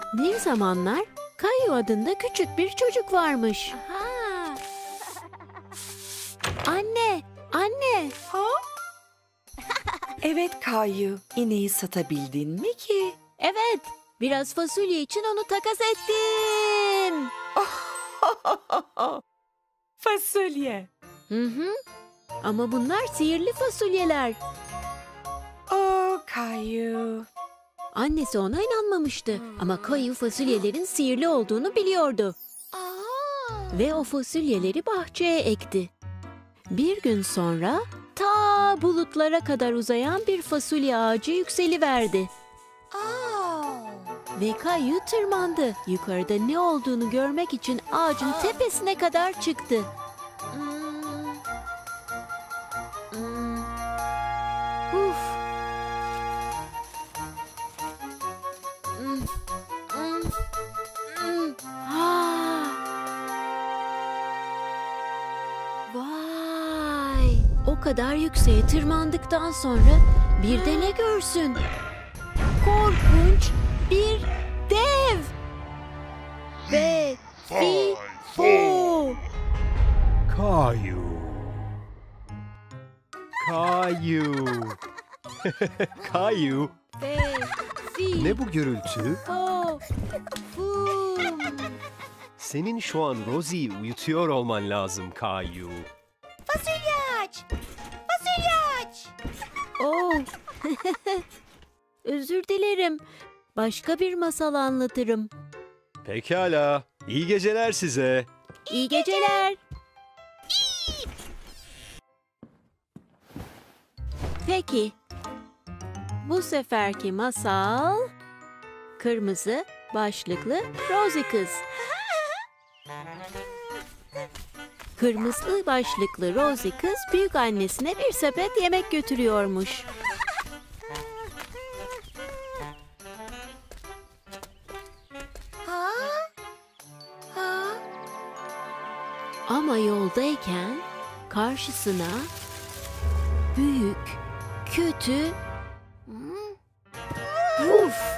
Bir zamanlar Kayu adında küçük bir çocuk varmış. Aha. Anne, anne. Ha? Evet Kayu, ineği satabildin mi ki? Evet, biraz fasulye için onu takas ettim. Fasulye. Hı hı. Ama bunlar sihirli fasulyeler. Kayu. Annesi ona inanmamıştı. Ama Kayu fasulyelerin sihirli olduğunu biliyordu. Aa. Ve o fasulyeleri bahçeye ekti. Bir gün sonra ta bulutlara kadar uzayan bir fasulye ağacı yükseliverdi. Aa. Ve Kayu tırmandı. Yukarıda ne olduğunu görmek için ağacın tepesine kadar çıktı. Uf. Ah. Vay! O kadar yükseğe tırmandıktan sonra bir de ne görsün? Korkunç bir dev! Ve fi fo! Kayu. Kayu. Kayu. Ve fi Ne bu gürültü? fo! Fum! Senin şu an Rosie'yi uyutuyor olman lazım Kayu. Fasulye aç. Fasulye aç. Oh! Özür dilerim. Başka bir masal anlatırım. Pekala. İyi geceler size. İyi geceler. Peki. Bu seferki masal kırmızı başlıklı Rosie kız. Kırmızı başlıklı Rosie kız büyük annesine bir sepet yemek götürüyormuş. Ha? Ha? Ama yoldayken karşısına büyük, kötü, uf,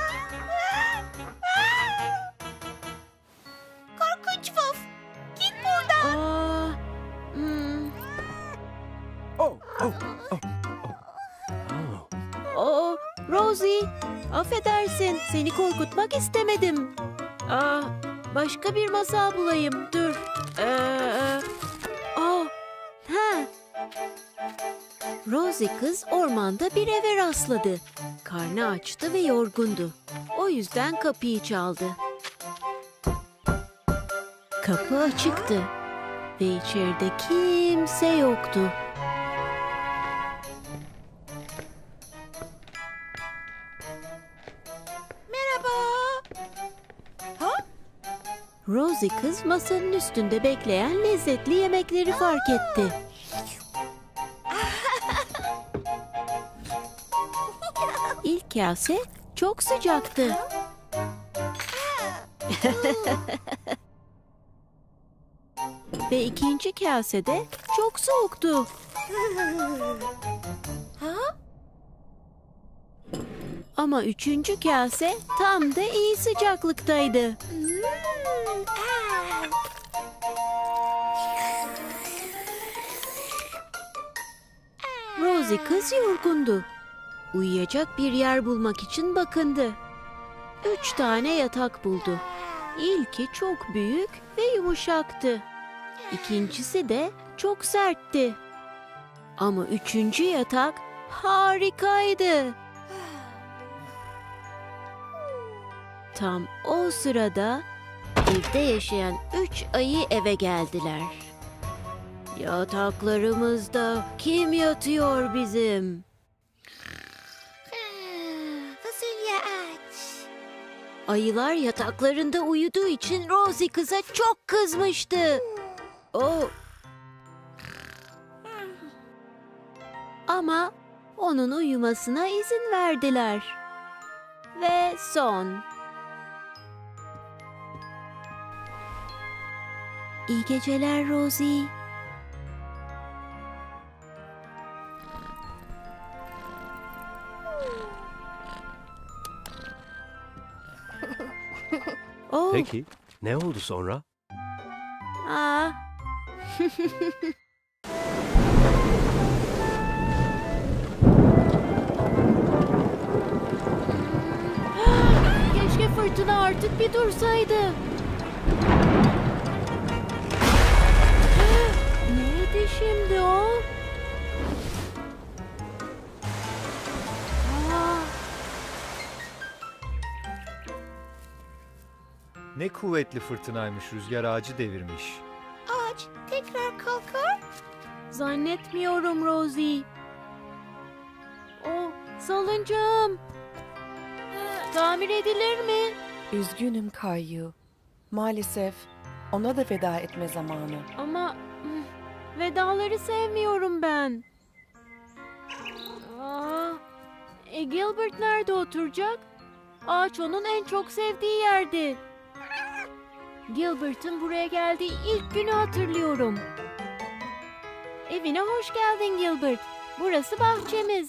Korkunç Fuf. Git buradan. aa, Oh, oh, oh. oh, Rosie, affedersin, seni korkutmak istemedim. Başka bir masal bulayım, dur. Ha. Rosie kız ormanda bir eve rastladı. Karnı açtı ve yorgundu. O yüzden kapıyı çaldı. Kapı açıktı ve içeride kimse yoktu. Merhaba. Rosie kız masanın üstünde bekleyen lezzetli yemekleri fark etti. İlk kase çok sıcaktı. Ve ikinci kase de çok soğuktu. Ha? Ama üçüncü kase tam da iyi sıcaklıktaydı. Rosie kız yorgundu. Uyuyacak bir yer bulmak için bakındı. 3 tane yatak buldu. İlki çok büyük ve yumuşaktı. İkincisi de çok sertti. Ama üçüncü yatak harikaydı. Tam o sırada evde yaşayan 3 ayı eve geldiler. Yataklarımızda kim yatıyor bizim? Fasulye aç. Ayılar yataklarında uyuduğu için Rosie kıza çok kızmıştı. Ama onun uyumasına izin verdiler. Ve son. İyi geceler Rosie. Oh. Peki, ne oldu sonra? Aa. Keşke fırtına artık bir dursaydı. Neydi şimdi o? Aa, Ne kuvvetli fırtınaymış, rüzgar ağacı devirmiş. Ağaç tekrar kalkar. zannetmiyorum Rosie. O salıncağım. Tamir edilir mi? Üzgünüm Kayu. Maalesef ona da veda etme zamanı. Ama vedaları sevmiyorum ben. Aa, Gilbert nerede oturacak? Ağaç onun en çok sevdiği yerdi. Gilbert'ın buraya geldiği ilk günü hatırlıyorum. Evine hoş geldin Gilbert. Burası bahçemiz.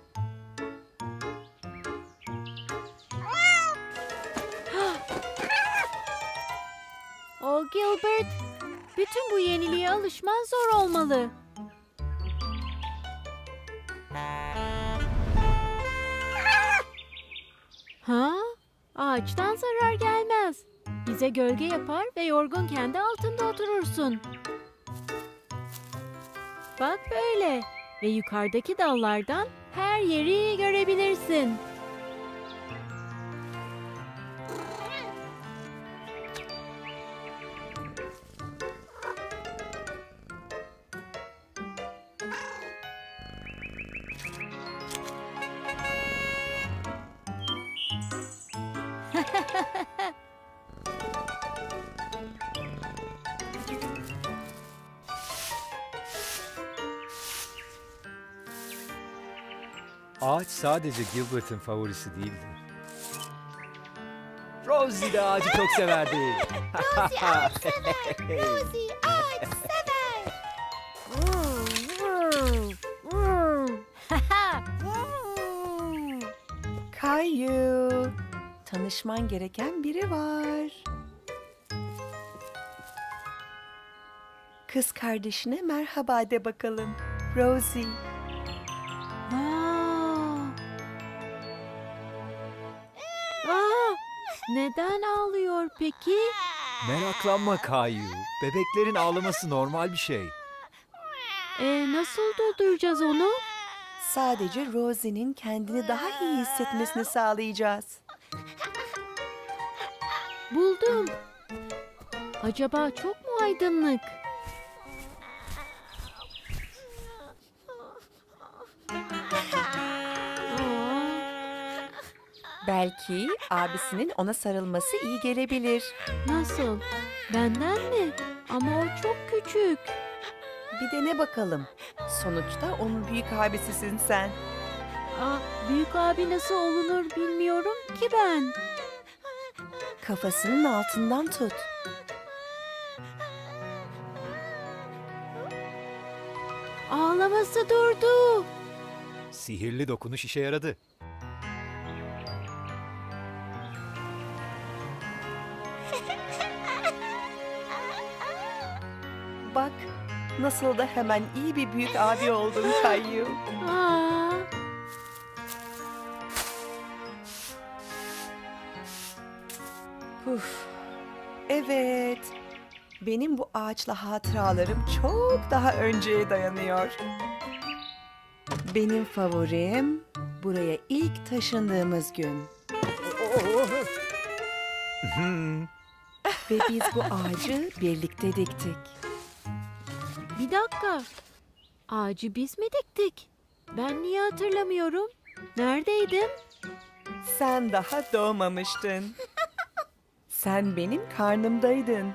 Oh Gilbert, bütün bu yeniliğe alışman zor olmalı. Ha? Ağaçtan zarar gelmez. Bize gölge yapar ve yorgun kendi altında oturursun. Bak böyle ve yukarıdaki dallardan her yeri görebilirsin. Ağaç sadece Gilbert'ın favorisi değildi. Rosie de ağacı çok severdi. Rosie ağaç sever. Rosie ağaç sever. Kayu, tanışman gereken biri var. Kız kardeşine merhaba de bakalım. Rosie. Neden ağlıyor peki? Meraklanma Kayu. Bebeklerin ağlaması normal bir şey. Nasıl durduracağız onu? Sadece Rosie'nin kendini daha iyi hissetmesini sağlayacağız. Buldum. Acaba çok mu aydınlık? Belki abisinin ona sarılması iyi gelebilir. Nasıl? Benden mi? Ama o çok küçük. Bir dene bakalım. Sonuçta onun büyük abisisin sen. Büyük abi nasıl olunur bilmiyorum ki ben. Kafasının altından tut. Ağlaması durdu. Sihirli dokunuş işe yaradı. Bak, nasıl da hemen iyi bir büyük abi oldun Kayu. Aa, Uf. Evet. Benim bu ağaçla hatıralarım çok daha önceye dayanıyor. Benim favorim buraya ilk taşındığımız gün. Ve biz bu ağacı birlikte diktik. bir dakika. Ağacı biz mi diktik? Ben niye hatırlamıyorum? Neredeydim? Sen daha doğmamıştın. Sen benim karnımdaydın.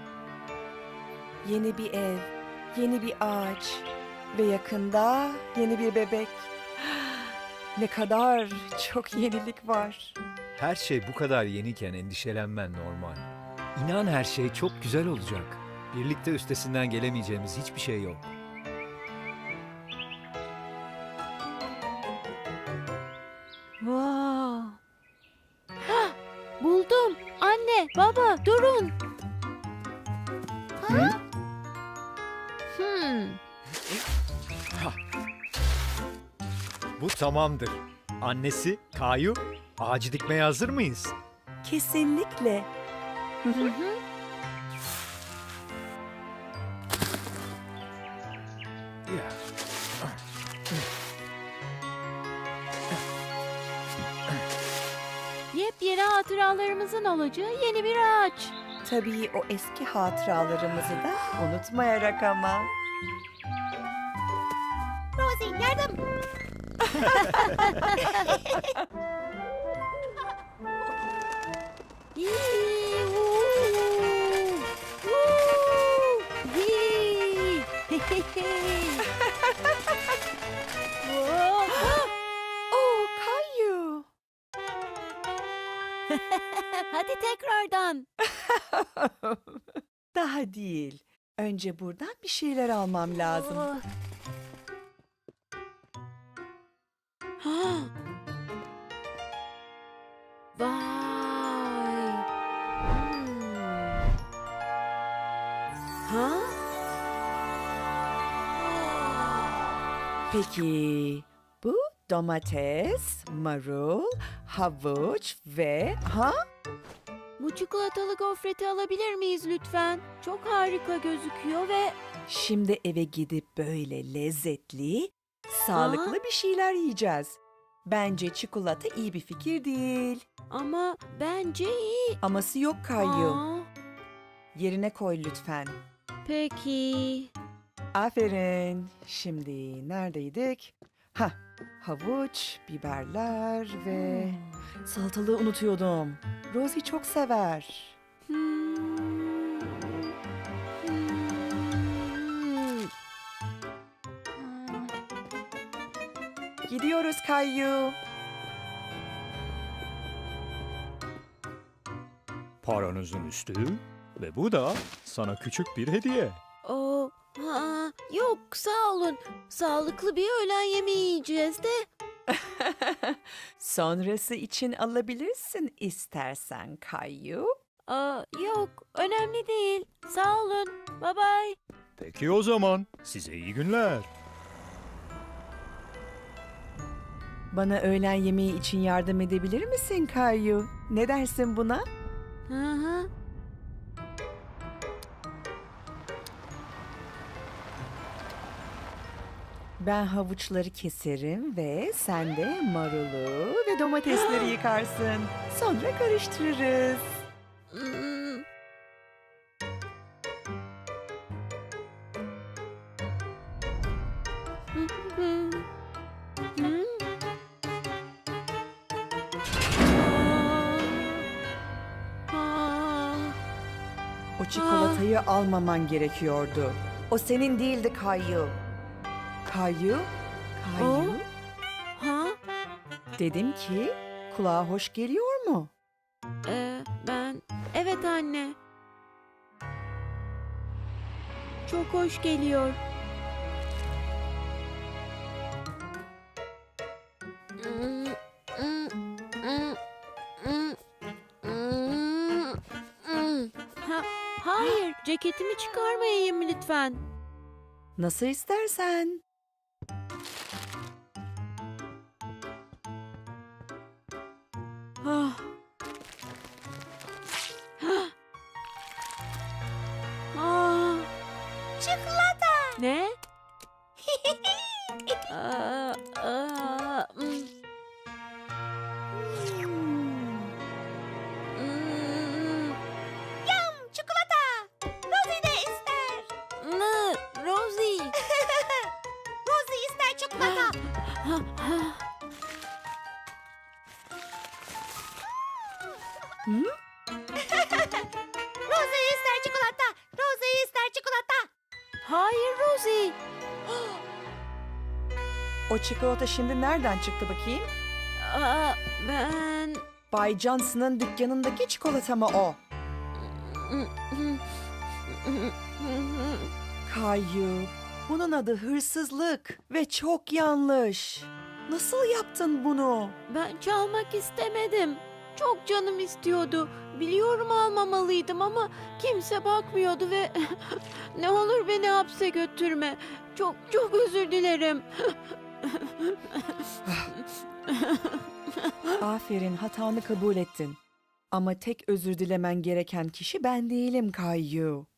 Yeni bir ev, yeni bir ağaç ve yakında yeni bir bebek. Ne kadar çok yenilik var. Her şey bu kadar yeniyken endişelenmen normal. İnan her şey çok güzel olacak. Birlikte üstesinden gelemeyeceğimiz hiçbir şey yok. Wow. Hah, buldum. Anne, Anne, baba, durun. Hı? Hmm. Bu tamamdır. Annesi, Kayu, ağacı dikmeye hazır mıyız? Kesinlikle. Hı hı. Yepyeni hatıralarımızın olacağı yeni bir ağaç. Tabii o eski hatıralarımızı da unutmayarak ama. Rosie yardım. Yee, woo, woo, yee. Whoa. Oh, Kayu. Hadi tekrardan. Daha değil. Önce buradan bir şeyler almam lazım. Oh. Ha. Vay. Ha? Peki bu domates, marul, havuç ve Bu çikolatalı gofreti alabilir miyiz lütfen? Çok harika gözüküyor ve şimdi eve gidip böyle lezzetli, sağlıklı bir şeyler yiyeceğiz. Bence çikolata iyi bir fikir değil. ama bence iyi. Aması yok Kayu. Aa, Yerine koy lütfen. peki. Aferin. Şimdi neredeydik? Havuç, biberler ve salatalığı unutuyordum. Rosie çok sever. Hmm. Gidiyoruz Kayu. Paranızın üstü ve bu da sana küçük bir hediye. O, yok sağ olun. Sağlıklı bir öğlen yemeği yiyeceğiz de. Sonrası için alabilirsin istersen Kayu. Yok önemli değil. Sağ olun. Bye bye. Peki o zaman size iyi günler. Bana öğlen yemeği için yardım edebilir misin Kayu? Ne dersin buna? Hı hı. Ben havuçları keserim ve sen de marulu ve domatesleri yıkarsın. Sonra karıştırırız. Hmm. Hı hı. Hı? Aa. O çikolatayı almaman gerekiyordu. O senin değildi Kayu. Kayu? Kayu? Ha? Dedim ki kulağa hoş geliyor mu? Evet anne. Çok hoş geliyor. Hayır, ceketimi çıkarmayayım lütfen. Nasıl istersen. Ah. Ah. Çikolata. Ne? Aa, aa, mm, mm, Yum çikolata. Rosie de ister. Rosie. Rosie ister çikolata. Ha, ha. Rosie ister çikolata. Rosie ister çikolata. Hayır Rosie. O çikolata şimdi nereden çıktı bakayım? Ben... Bay Johnson'ın dükkanındaki çikolata mı o? Kayu, bunun adı hırsızlık ve çok yanlış. Nasıl yaptın bunu? Ben çalmak istemedim. Çok canım istiyordu. Biliyorum almamalıydım ama kimse bakmıyordu ve ne olur beni hapse götürme. Çok çok özür dilerim. Aferin, hatanı kabul ettin. Ama tek özür dilemen gereken kişi ben değilim Kayu.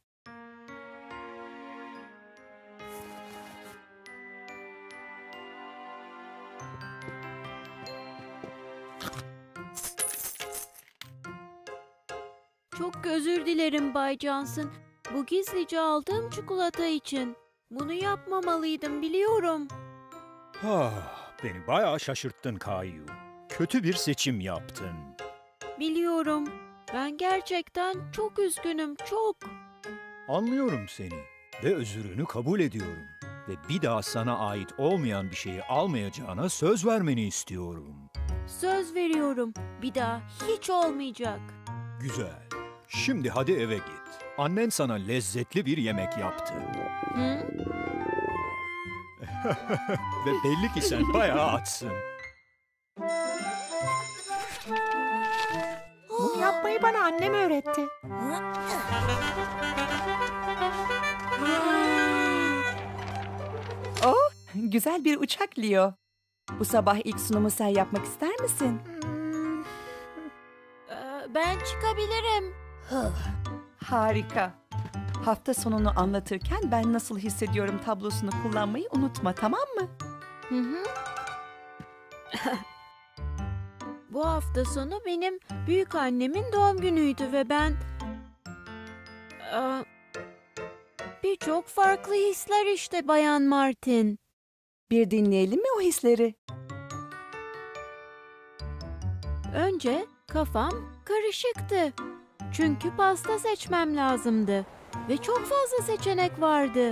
Çok özür dilerim Bay Johnson. Bu gizlice aldığım çikolata için. Bunu yapmamalıydım biliyorum. Beni bayağı şaşırttın Kayu. Kötü bir seçim yaptın. Biliyorum. Ben gerçekten çok üzgünüm, çok. Anlıyorum seni ve özürünü kabul ediyorum. Ve bir daha sana ait olmayan bir şeyi almayacağına söz vermeni istiyorum. Söz veriyorum. Bir daha hiç olmayacak. Güzel. Şimdi hadi eve git. Annen sana lezzetli bir yemek yaptı. Hı? Ve belli ki sen bayağı açsın. Bunu yapmayı bana annem öğretti. Oh, güzel bir uçak Leo. Bu sabah ilk sunumu sen yapmak ister misin? Ben çıkabilirim. Harika. Hafta sonunu anlatırken ben nasıl hissediyorum tablosunu kullanmayı unutma, tamam mı? Hı hı. Bu hafta sonu benim büyük annemin doğum günüydü ve ben birçok farklı hisler işte Bayan Martin. Bir dinleyelim mi o hisleri? Önce kafam karışıktı. Çünkü pasta seçmem lazımdı ve çok fazla seçenek vardı.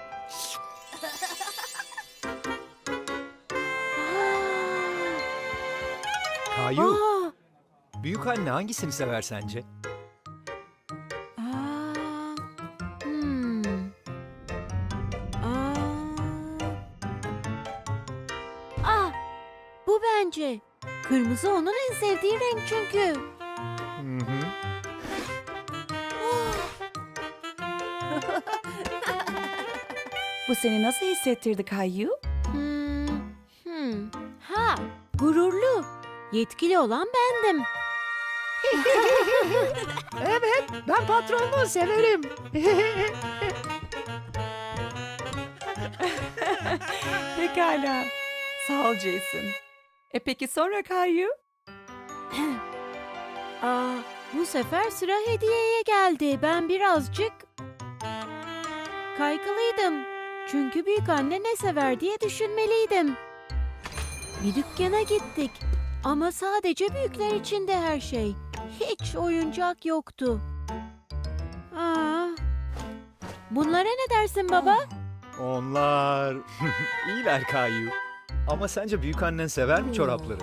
Kayu, Aa, büyük anne hangisini sever sence? aa, hmm. Aa. Bu bence. Kırmızı onun en sevdiği renk çünkü. Hı hı. Bu seni nasıl hissettirdi Kayu? Gururlu. Yetkili olan bendim. Evet, ben patronumu severim. Pekala. Sağ ol Jason. Peki sonra Kayu? Bu sefer sıra hediyeye geldi. Ben birazcık kaygılıydım. Çünkü büyük anne ne sever diye düşünmeliydim. Bir dükkana gittik. Ama sadece büyükler için de her şey. Hiç oyuncak yoktu. Bunlara ne dersin baba? Onlar iyiler Kayu. Ama sence büyük annen sever mi çorapları?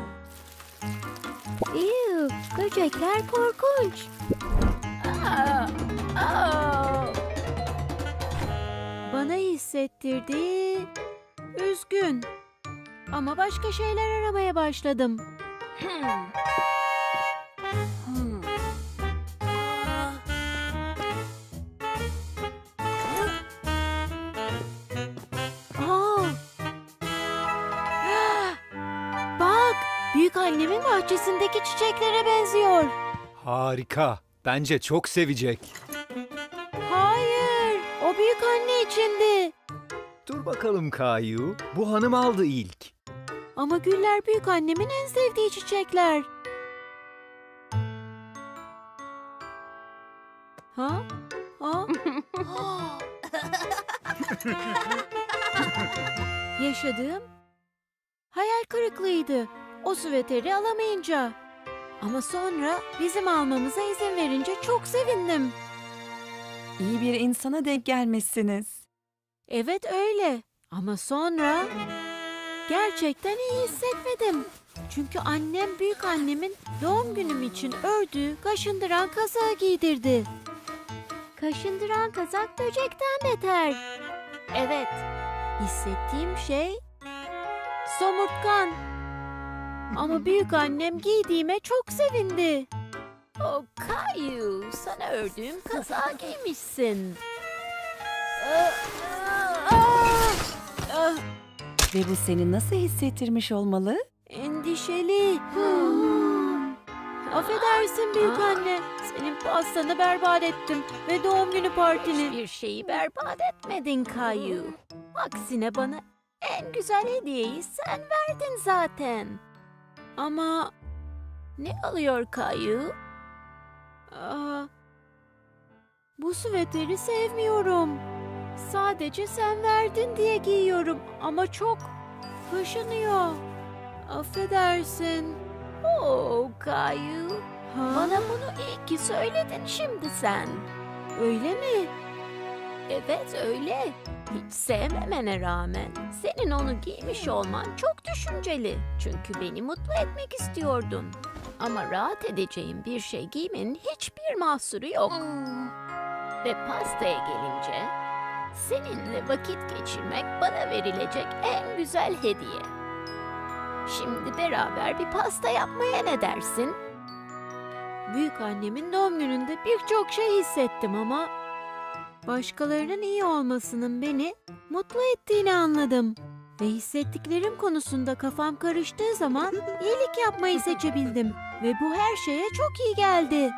Böcekler korkunç. Bana hissettirdi. Üzgün. Ama başka şeyler aramaya başladım. Bak, büyük annemin bahçesindeki çiçeklere benziyor. Harika. Bence çok sevecek. Hayır, o büyük anne içindi. Dur bakalım Kayu. Bu hanım aldı ilk. Ama güller büyük annemin en sevdiği çiçekler. Ha? Yaşadığım hayal kırıklığıydı. O süveteri alamayınca. Ama sonra bizim almamıza izin verince çok sevindim. İyi bir insana denk gelmişsiniz. Evet öyle. Ama sonra gerçekten iyi hissetmedim. Çünkü annem büyük annemin doğum günüm için ördüğü kaşındıran kazağı giydirdi. Kaşındıran kazak böcekten beter. Evet, hissettiğim şey somurtkan. Ama büyük annem giydiğime çok sevindi. Oh Kayu, sana ördüğüm kazağı giymişsin. Ve bu seni nasıl hissettirmiş olmalı? Endişeli. Affedersin büyük anne. Senin pastanı berbat ettim ve doğum günü partini. Hiçbir şeyi berbat etmedin Kayu. Aksine bana en güzel hediyeyi sen verdin zaten. Ama ne alıyor Kayu? Bu süveteri sevmiyorum. Sadece sen verdin diye giyiyorum ama çok kaşınıyor. Affedersin. Oh Kayu. Bana bunu iyi ki söyledin şimdi sen. Öyle mi? Evet öyle. Hiç sevmemene rağmen senin onu giymiş olman çok düşünceli. Çünkü beni mutlu etmek istiyordun. Ama rahat edeceğim bir şey giymenin hiçbir mahsuru yok. Ve pastaya gelince seninle vakit geçirmek bana verilecek en güzel hediye. Şimdi beraber bir pasta yapmaya ne dersin? Büyük annemin doğum gününde birçok şey hissettim ama başkalarının iyi olmasının beni mutlu ettiğini anladım. Ve hissettiklerim konusunda kafam karıştığı zaman iyilik yapmayı seçebildim. Ve bu her şeye çok iyi geldi.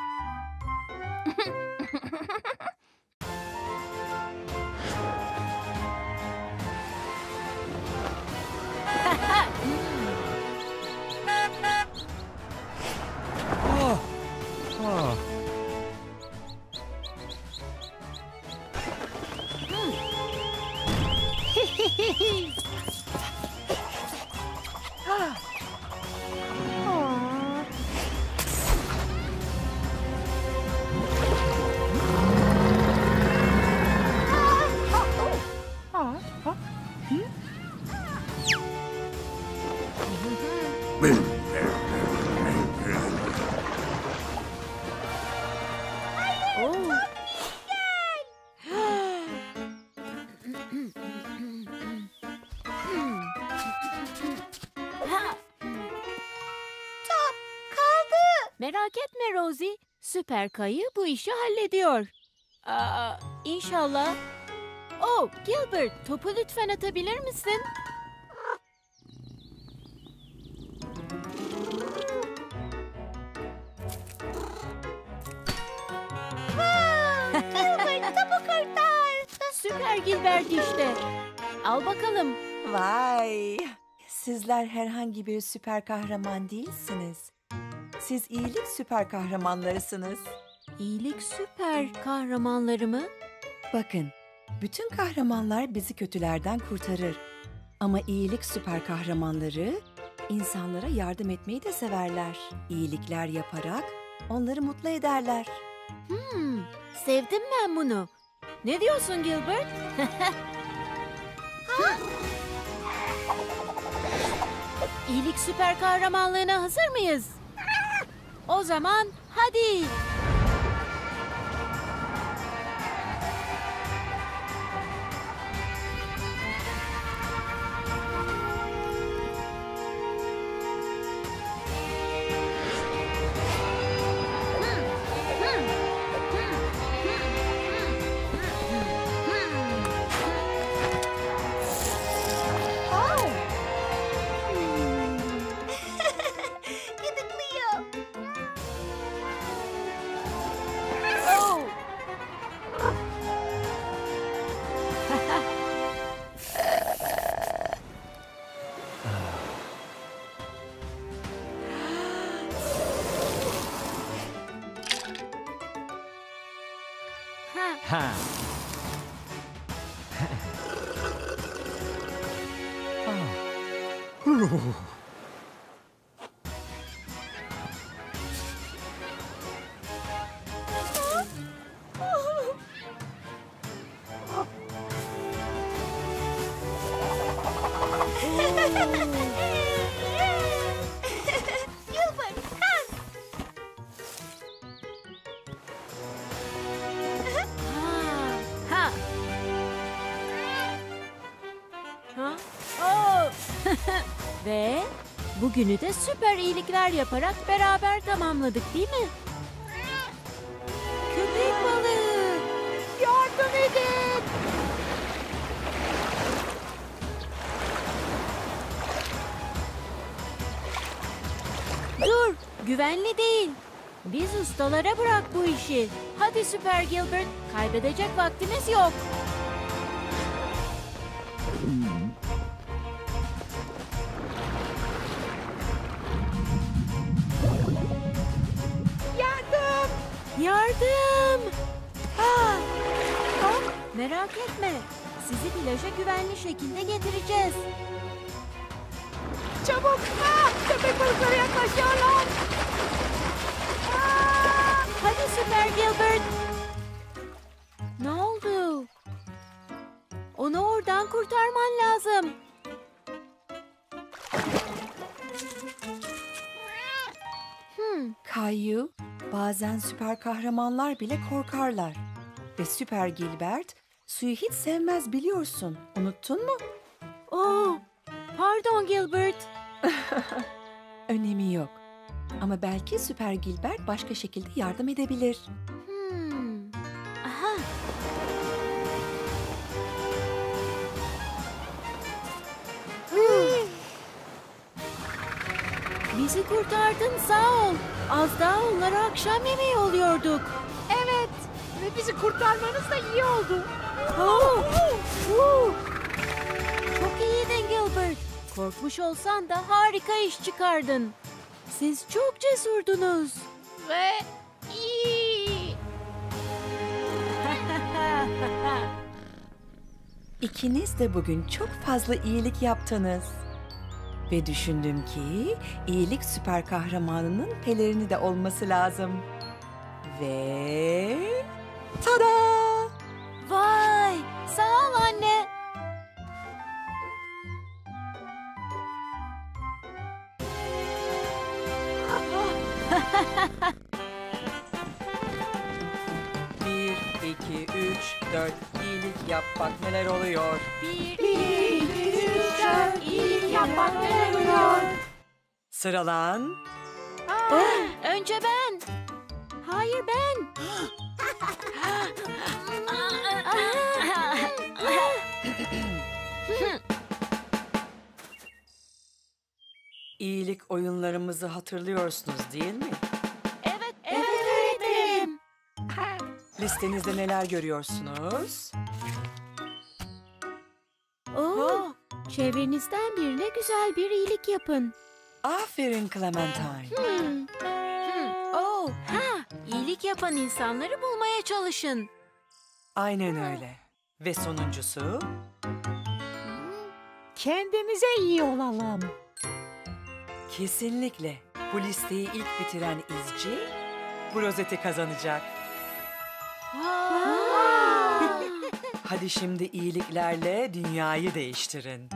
Merak etme Rosie, Süper Kayı bu işi hallediyor. İnşallah. Oh, Gilbert, topu lütfen atabilir misin? Gilbert topu kurtar. Süper Gilbert işte. Al bakalım. Vay! Sizler herhangi bir süper kahraman değilsiniz. Siz iyilik süper kahramanlarısınız. İyilik süper kahramanları mı? Bakın, bütün kahramanlar bizi kötülerden kurtarır. Ama iyilik süper kahramanları insanlara yardım etmeyi de severler. İyilikler yaparak onları mutlu ederler. Sevdim ben bunu. Ne diyorsun Gilbert? İyilik süper kahramanlığına hazır mıyız? O zaman hadi. Gıdıklıyor. Oh. Ha. Gilbert kalk. Ha. Ha. Oh. Ve Bugünü de süper iyilikler yaparak beraber tamamladık değil mi? Köpek balığı! Yardım edin! Dur, güvenli değil. Biz ustalara bırak bu işi. Hadi Süper Gilbert, kaybedecek vaktimiz yok. Yardım. Yardım! Merak etme, sizi plaja güvenli şekilde getireceğiz. Çabuk. Köpek balıkları yaklaşıyorlar. Hadi Süper Gilbert. Ne oldu? Onu oradan kurtarman lazım. Kayu, bazen süper kahramanlar bile korkarlar. Ve Süper Gilbert suyu hiç sevmez biliyorsun. Unuttun mu? Oh, pardon Gilbert. Önemi yok. Ama belki Süper Gilbert başka şekilde yardım edebilir. Aha. Bizi kurtardın, sağ ol. Az daha onlara akşam yemeği oluyorduk. Evet. Ve bizi kurtarmanız da iyi oldu. Çok iyiydin Gilbert. Korkmuş olsan da harika iş çıkardın. Siz çok cesurdunuz. Ve iyi. İkiniz de bugün çok fazla iyilik yaptınız. Ve düşündüm ki iyilik süper kahramanının pelerini de olması lazım. Ve tada! Vay, sağ ol anne. Bir, iki, üç, dört. İyilik yap bak neler oluyor. Bir, iki, üç, dört, iyilik yapmak neler oluyor? Sıralan. Önce ben. Hayır ben. İyilik oyunlarımızı hatırlıyorsunuz değil mi? Evet öğretmenim. Listenizde neler görüyorsunuz? Oo, çevrenizden birine güzel bir iyilik yapın. Aferin Clementine. İyilik yapan insanları bulmaya çalışın. Aynen öyle. Ve sonuncusu? Kendimize iyi olalım. Kesinlikle. Bu listeyi ilk bitiren izci bu rozeti kazanacak. Hadi şimdi iyiliklerle dünyayı değiştirin.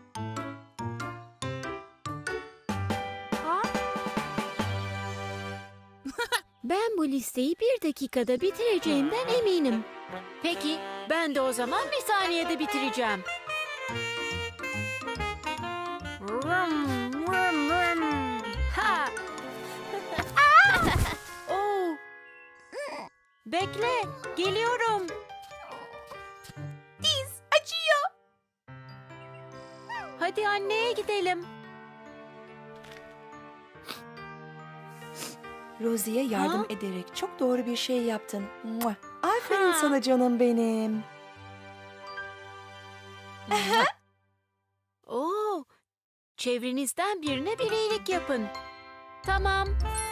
Ben bu listeyi 1 dakikada bitireceğimden eminim. Peki, ben de o zaman 1 saniyede bitireceğim. Vrum, vrum, vrum. Ha! Oo! Bekle, geliyorum. Diz acıyor. Hadi anneye gidelim. Rosie'ye yardım Ha? ederek çok doğru bir şey yaptın. Mua! Aferin sana canım benim. Oo! Çevrenizden birine bir iyilik yapın. Tamam.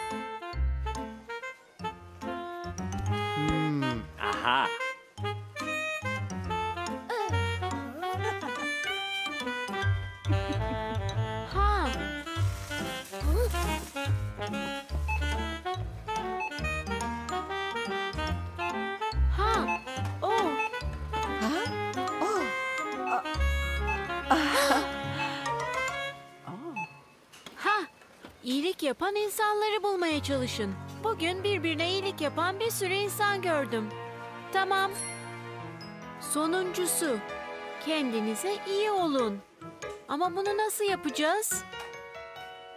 Aha. Ha. Ha. Oh. Ha? Oh. Ha. İyilik yapan insanları bulmaya çalışın. Bugün birbirine iyilik yapan bir sürü insan gördüm. Tamam. Sonuncusu. Kendinize iyi olun. Ama bunu nasıl yapacağız?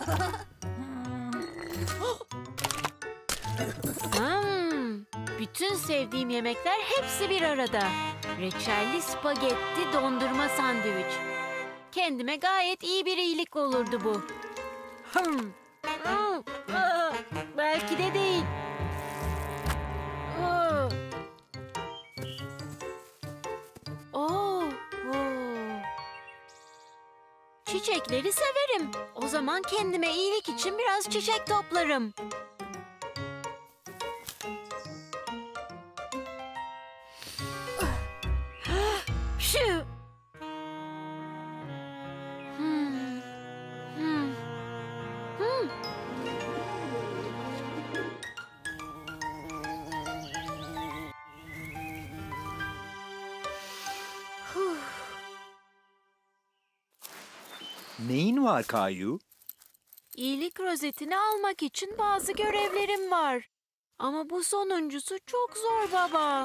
Bütün sevdiğim yemekler hepsi bir arada. Reçelli spagetti dondurma sandviç. Kendime gayet iyi bir iyilik olurdu bu. Belki de değil. Çiçekleri severim. O zaman kendime iyilik için biraz çiçek toplarım. Şu. Neyin var Kayu? İyilik rozetini almak için bazı görevlerim var. Ama bu sonuncusu çok zor baba.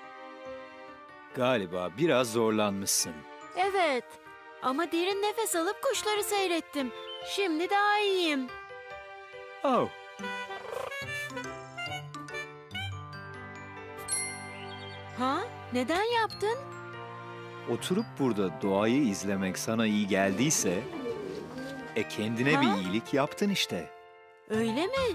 Galiba biraz zorlanmışsın. Evet. Ama derin nefes alıp kuşları seyrettim. Şimdi daha iyiyim. Oh, Ha? Neden yaptın? oturup burada doğayı izlemek sana iyi geldiyse, kendine bir iyilik yaptın işte. Öyle mi?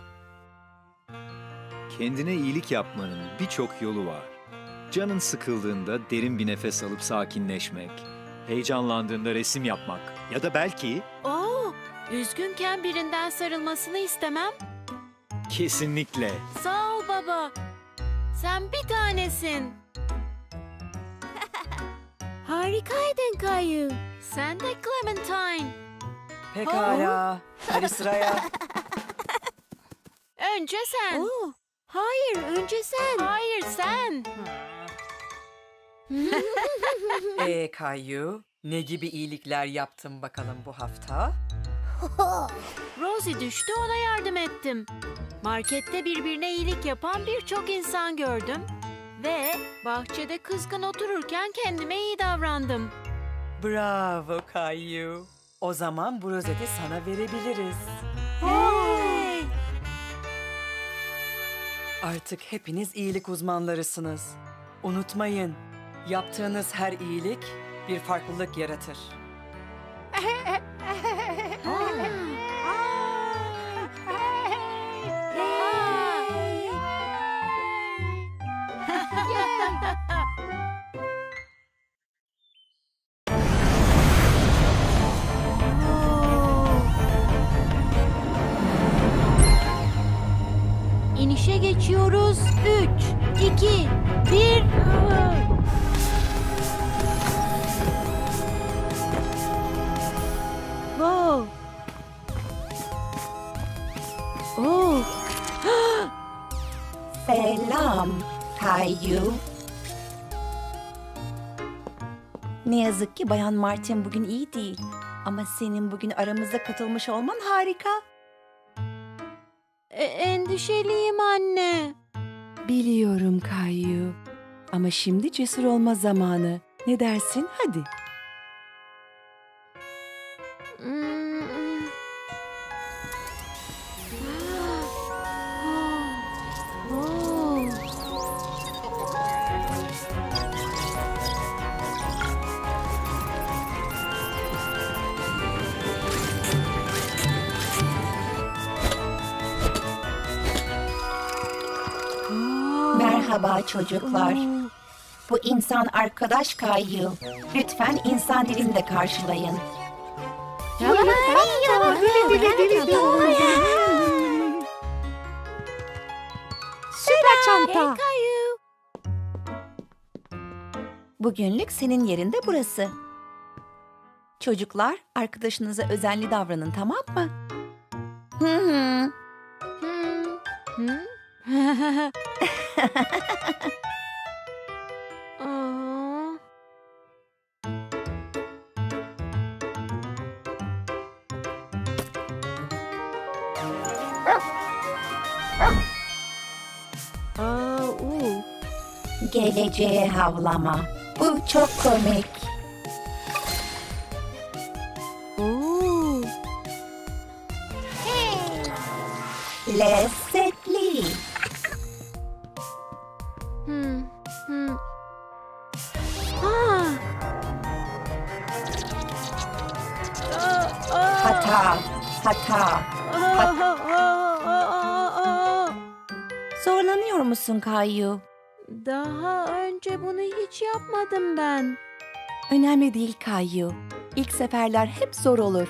Kendine iyilik yapmanın birçok yolu var. Canın sıkıldığında derin bir nefes alıp sakinleşmek, heyecanlandığında resim yapmak ya da belki Üzgünken birinden sarılmasını istemem. kesinlikle Sağ ol baba. Sen bir tanesin. Harikaydın Kayu. Sen de Clementine. Pekala. Hadi sıraya. Önce sen. Hayır, önce sen. Hayır, sen. Kayu, ne gibi iyilikler yaptın bakalım bu hafta? Rosie düştü, ona yardım ettim. Markette birbirine iyilik yapan birçok insan gördüm. Ve bahçede kızgın otururken kendime iyi davrandım. Bravo Kayu. O zaman bu rozeti sana verebiliriz. Hey! Artık hepiniz iyilik uzmanlarısınız. Unutmayın, yaptığınız her iyilik bir farklılık yaratır. İnişe geçiyoruz. 3, 2, 1. Wow. Oh. Selam Kayu. Ne yazık ki Bayan Martin bugün iyi değil. Ama senin bugün aramıza katılmış olman harika. Endişeliyim anne. Biliyorum Kayu. Ama şimdi cesur olma zamanı. Ne dersin? Hadi. Merhaba çocuklar. Bu insan arkadaş Kayu. Lütfen insan dilinde karşılayın. Süper çanta. Hey Kayu. Bugünlük senin yerinde burası. Çocuklar, arkadaşınıza özenli davranın, tamam mı? Hı hı. Geleceğe havlama. Bu çok komik. Lezzetli. Hmm, hmm. Ha. Hata. Zorlanıyor musun Kayu? Daha önce bunu hiç yapmadım ben. Önemli değil Kayu. İlk seferler hep zor olur.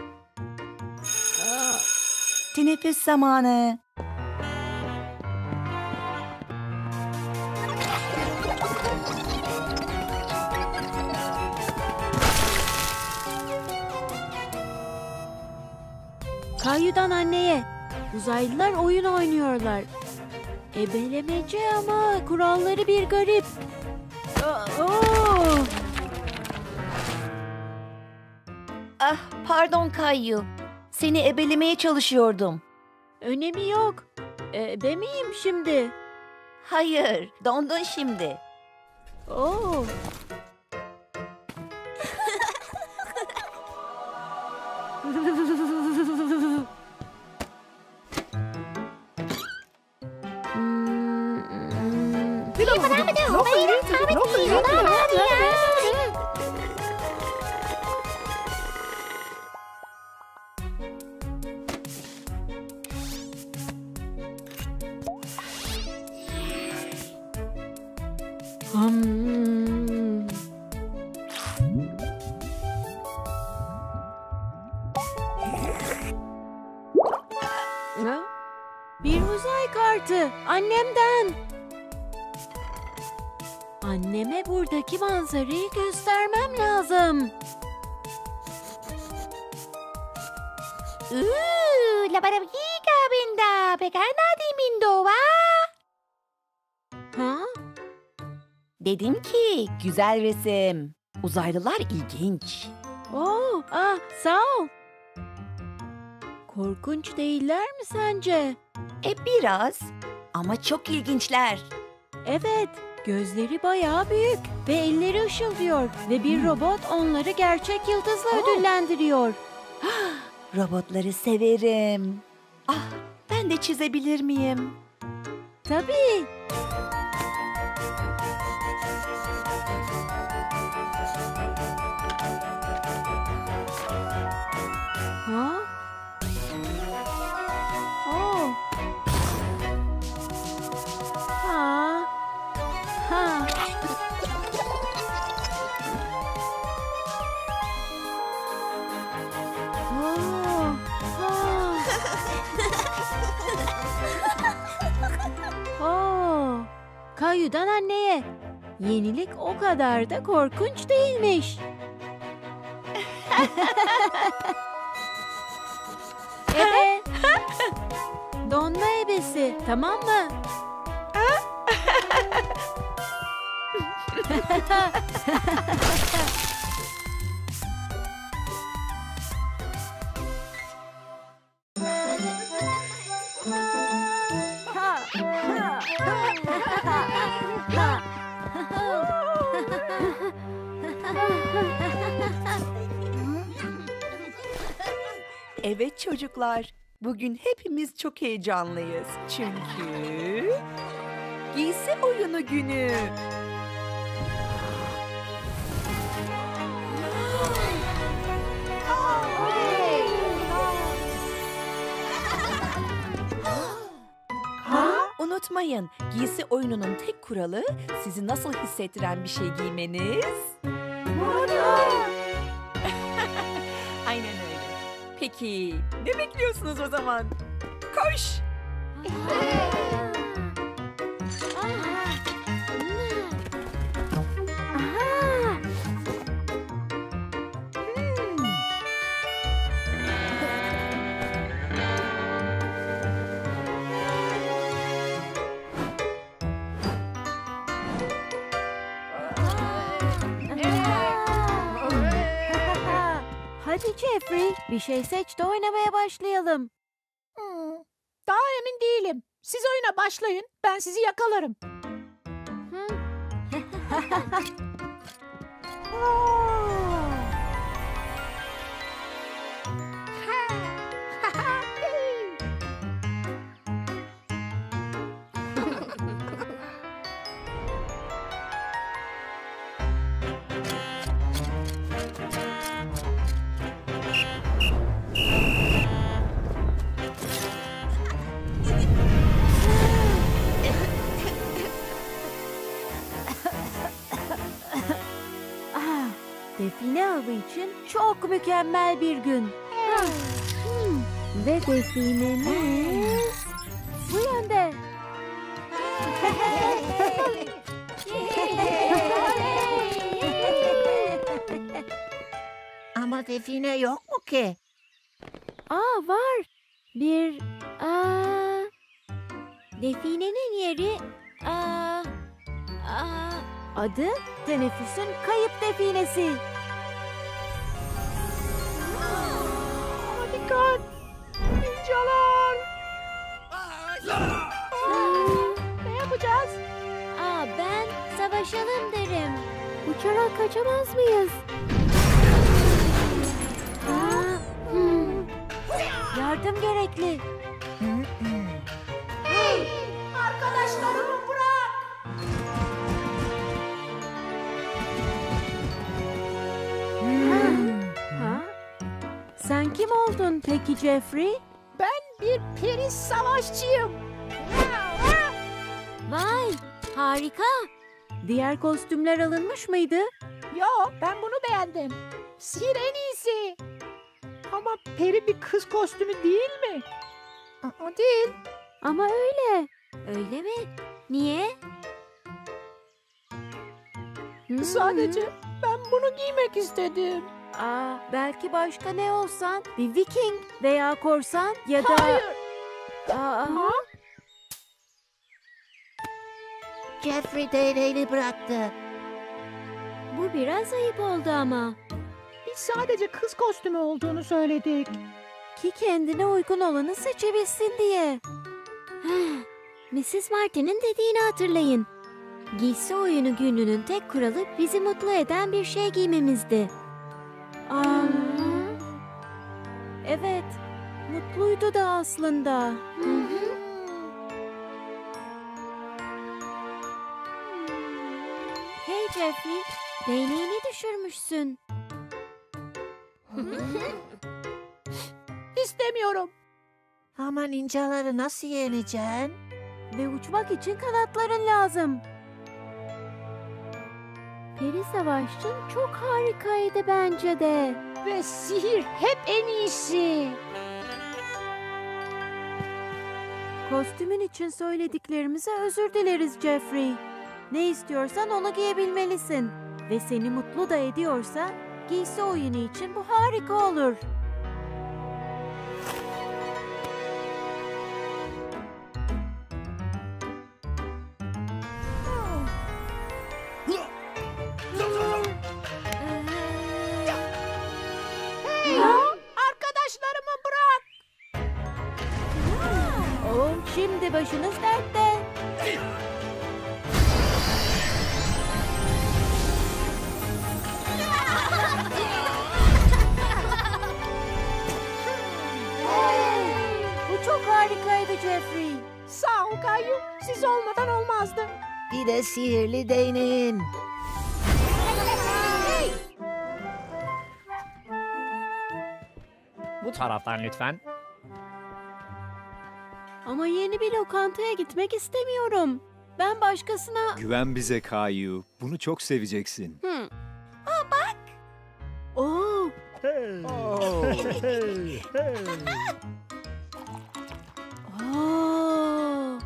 Teneffüs zamanı. Kayu'dan anneye. Uzaylılar oyun oynuyorlar. Ebelemece ama kuralları bir garip. Ah, pardon Kayu. Seni ebelemeye çalışıyordum. Önemi yok. Ebe miyim şimdi? Hayır, dondun şimdi. Oo. Hmm. Ha? Bir uzay kartı annemden. Anneme buradaki manzarayı göstermem lazım. La barabika benda, pekana dimindo va. Ha? Dedim ki güzel resim. Uzaylılar ilginç. Oo, sağ ol. Korkunç değiller mi sence? Biraz ama çok ilginçler. Evet, gözleri bayağı büyük ve elleri ışıldıyor ve bir robot onları gerçek yıldızla ödüllendiriyor. Robotları severim. Ah, ben de çizebilir miyim? Tabii. Ha? Oh. Ha. Ha. Oh. Ha. Oh. Kayu'dan anneye. Yenilik o kadar da korkunç değilmiş. Ebe. Donma ebesi, tamam mı? Evet çocuklar, bugün hepimiz çok heyecanlıyız. Çünkü giysi oyunu günü. Unutmayın, giysi oyununun tek kuralı sizi nasıl hissettiren bir şey giymeniz. Aynen öyle. Peki, ne bekliyorsunuz o zaman? Koş! Hadi Jeffrey, bir şey seç de oynamaya başlayalım. Daha emin değilim. Siz oyuna başlayın, ben sizi yakalarım. için çok mükemmel bir gün. Ve definemiz bu yönde. Ama define yok mu ki? Var. Definenin yeri adı teneffüsün kayıp definesi. Dikkat! Ninjalar! Ne yapacağız? Ben savaşalım derim. Uçarak kaçamaz mıyız? Yardım gerekli. Arkadaşlarımı bırak! Sen kim oldun peki Jeffrey? Ben bir peri savaşçıyım. Vay, harika. Diğer kostümler alınmış mıydı? Yo, ben bunu beğendim. Sihir en iyisi. Ama peri bir kız kostümü değil mi? O değil. Ama öyle. Öyle mi? Niye? Sadece ben bunu giymek istedim. Belki başka ne olsan? Bir Viking veya korsan ya da... Hayır. Jeffrey değneğini bıraktı. Bu biraz ayıp oldu ama. Biz sadece kız kostümü olduğunu söyledik. Ki kendine uygun olanı seçebilsin diye. Mrs. Martin'in dediğini hatırlayın. Giysi oyunu gününün tek kuralı bizi mutlu eden bir şey giymemizdi. Evet, mutluydu da aslında. Hey Jeffrey, değneğini düşürmüşsün. İstemiyorum. Ama ninjaları nasıl yeneceksin? Ve uçmak için kanatların lazım. Peri savaşçın çok harikaydı bence de. Ve sihir hep en iyisi. Kostümün için söylediklerimize özür dileriz Jeffrey. Ne istiyorsan onu giyebilmelisin. Ve seni mutlu da ediyorsa giysi oyunu için bu harika olur. Arkadaşlarımı bırak. Şimdi başınız dertte. Bu çok harikaydı Jeffrey. Sağ ol Kayu. Siz olmadan olmazdı. Bir de sihirli değneğin. Bu taraftan lütfen. Ama yeni bir lokantaya gitmek istemiyorum. Ben başkasına... Güven bize Kayu. Bunu çok seveceksin. Oo, oo.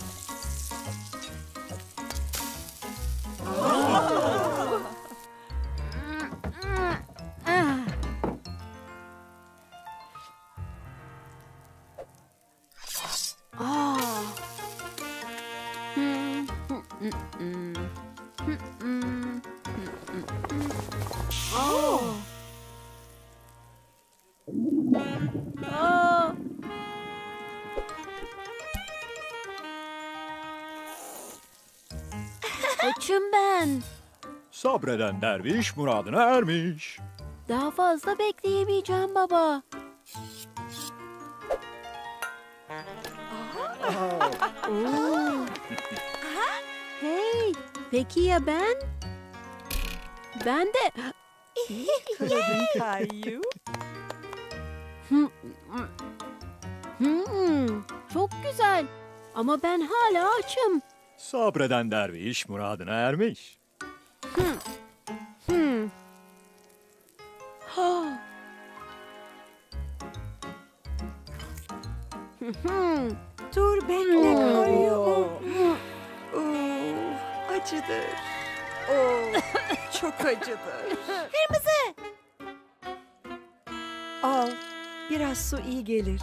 Açım ben. Sabreden derviş muradına ermiş. Daha fazla bekleyemeyeceğim baba. Oo. Hey, peki ya ben? Ben de... Kayu. Çok güzel. Ama ben hala açım. Sabreden derviş muradına ermiş. Dur bekle Kayu. Acıdır. Çok acıdır. Kırmızı. Al. Biraz su iyi gelir.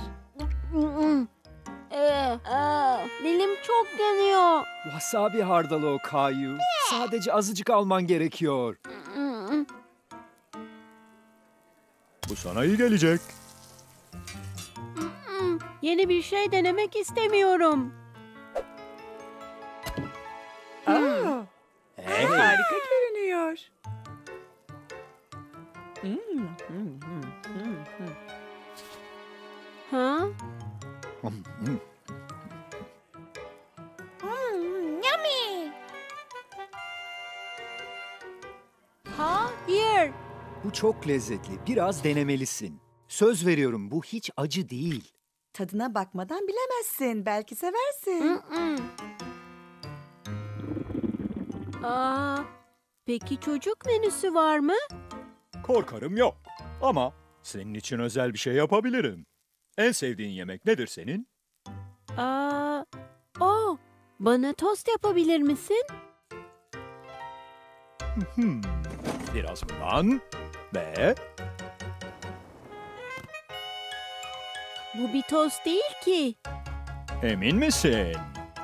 Dilim çok yanıyor. Wasabi hardalı o Kayu. Sadece azıcık alman gerekiyor. Bu sana iyi gelecek. Yeni bir şey denemek istemiyorum. Hey. Harika görünüyor. Ha? Hayır. Bu çok lezzetli. Biraz denemelisin. Söz veriyorum bu hiç acı değil. Tadına bakmadan bilemezsin. Belki seversin. Peki çocuk menüsü var mı? Korkarım yok. Ama senin için özel bir şey yapabilirim. En sevdiğin yemek nedir senin? Bana tost yapabilir misin? Biraz bundan ve Bu bir tost değil ki. emin misin?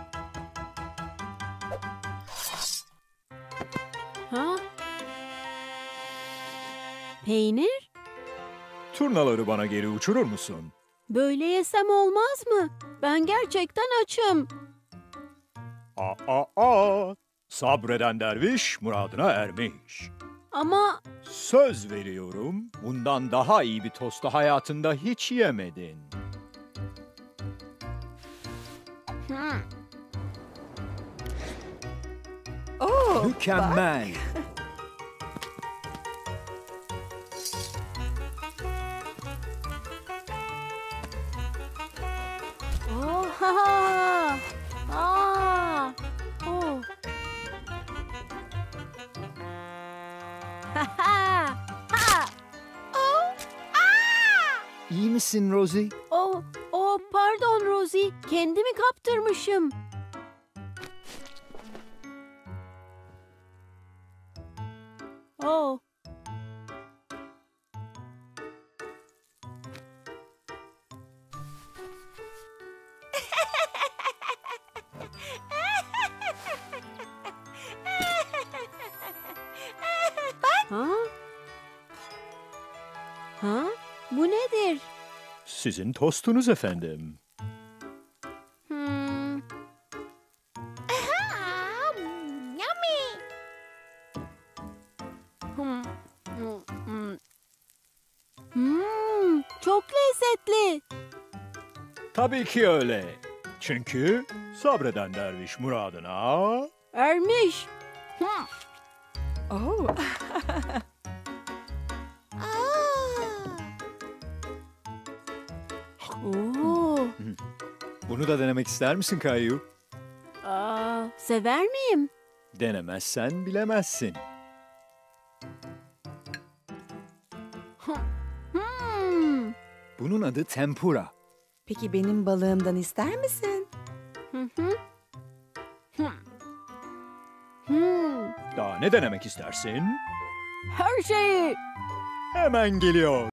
Ha? Peynir? Turnaları bana geri uçurur musun? Böyle yesem olmaz mı? Ben gerçekten açım. Sabreden derviş muradına ermiş. Ama Söz veriyorum, bundan daha iyi bir tostu hayatında hiç yemedin. Mükemmel. İyi misin Rosie? Pardon Rosie. Kendimi kaptırmışım. Ha? Bu nedir? Sizin tostunuz efendim. Çok lezzetli. Tabii ki öyle. Çünkü sabreden derviş muradına... Ermiş. Bunu da denemek ister misin Kayu? Sever miyim? Denemezsen bilemezsin. Bunun adı tempura. Peki benim balığımdan ister misin? Daha ne denemek istersin? Her şeyi. Hemen geliyor.